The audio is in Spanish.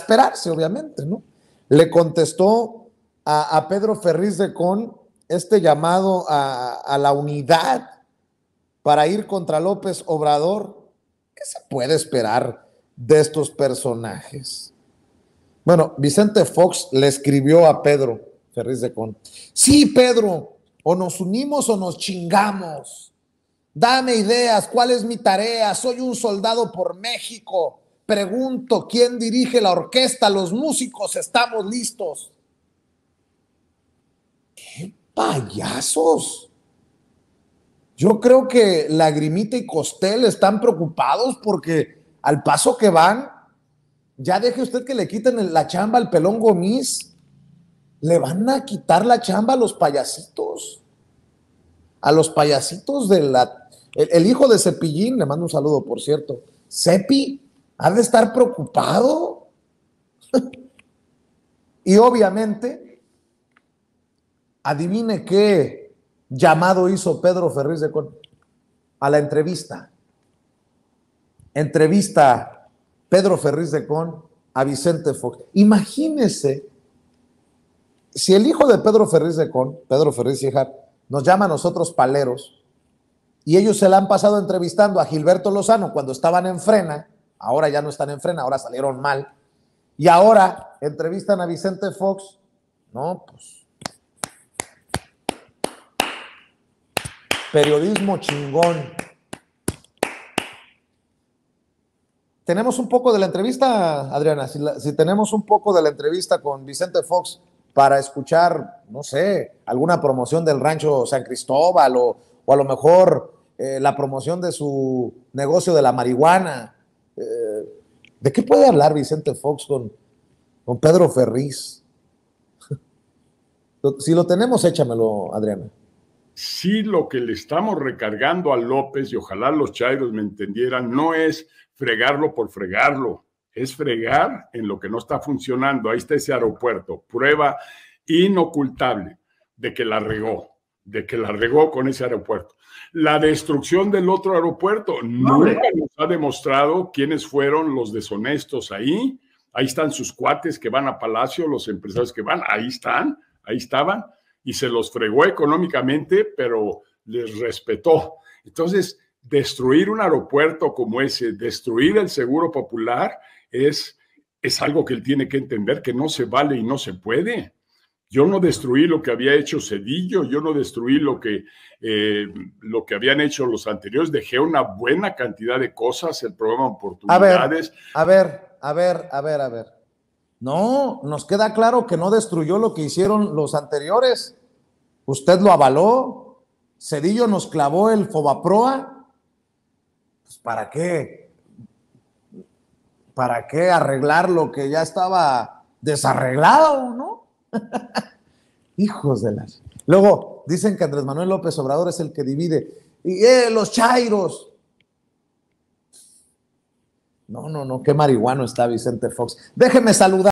esperarse, obviamente, ¿no? Le contestó a Pedro Ferriz de Con este llamado a la unidad para ir contra López Obrador. ¿Qué se puede esperar de estos personajes? Bueno, Vicente Fox le escribió a Pedro Ferriz de Con: sí, Pedro, o nos unimos o nos chingamos. Dame ideas, ¿cuál es mi tarea? Soy un soldado por México. Pregunto, ¿quién dirige la orquesta? Los músicos estamos listos. ¡Qué payasos! Yo creo que Lagrimita y Costel están preocupados porque al paso que van, ya deje usted que le quiten la chamba al Pelón Gomis. Le van a quitar la chamba a los payasitos. A los payasitos de la... El hijo de Cepillín, le mando un saludo, por cierto. Cepi, ha de estar preocupado. Y obviamente, adivine qué llamado hizo Pedro Ferriz de Con a la entrevista. Entrevista Pedro Ferriz de Con a Vicente Fox. Imagínese si el hijo de Pedro Ferriz de Con, Pedro Ferriz Híjar, nos llama a nosotros paleros, y ellos se la han pasado entrevistando a Gilberto Lozano cuando estaban en Frena. Ahora ya no están en Frena, ahora salieron mal, y ahora entrevistan a Vicente Fox. No, pues periodismo chingón. Tenemos un poco de la entrevista, Adriana, si tenemos un poco de la entrevista con Vicente Fox para escuchar, no sé, alguna promoción del rancho San Cristóbal o a lo mejor la promoción de su negocio de la marihuana. ¿De qué puede hablar Vicente Fox con Pedro Ferriz? Si lo tenemos, échamelo, Adriana. Sí, lo que le estamos recargando a López, y ojalá los chairos me entendieran, no es fregarlo por fregarlo, es fregar en lo que no está funcionando. Ahí está ese aeropuerto, prueba inocultable de que la regó con ese aeropuerto. La destrucción del otro aeropuerto, nunca nos ha demostrado quiénes fueron los deshonestos ahí. Ahí están sus cuates que van a Palacio, los empresarios que van, ahí estaban, y se los fregó económicamente, pero les respetó. Entonces, destruir un aeropuerto como ese, destruir el Seguro Popular, es algo que él tiene que entender que no se vale y no se puede. Yo no destruí lo que había hecho Zedillo, yo no destruí lo que habían hecho los anteriores, dejé una buena cantidad de cosas, el programa Oportunidades. A ver. No, nos queda claro que no destruyó lo que hicieron los anteriores. Usted lo avaló. Zedillo nos clavó el Fobaproa. Pues ¿para qué? ¿Para qué arreglar lo que ya estaba desarreglado, no? Hijos de las... Luego dicen que Andrés Manuel López Obrador es el que divide. Y los chairos. No, qué marihuano está Vicente Fox. Déjeme saludar.